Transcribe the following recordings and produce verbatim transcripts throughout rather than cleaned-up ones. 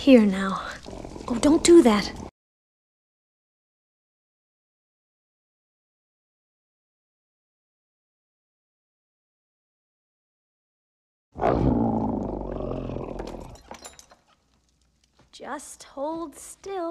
Here now. Oh, don't do that. Just hold still.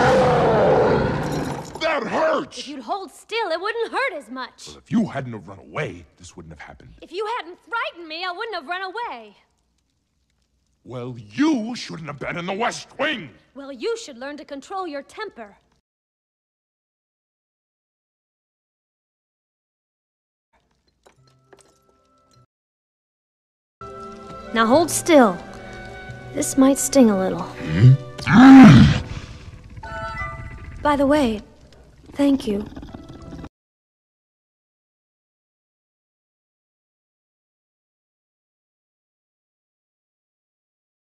That hurts! If you'd hold still, it wouldn't hurt as much. Well, if you hadn't have run away, this wouldn't have happened. If you hadn't frightened me, I wouldn't have run away. Well, you shouldn't have been in the West Wing! Well, you should learn to control your temper. Now hold still. This might sting a little. By the way, thank you.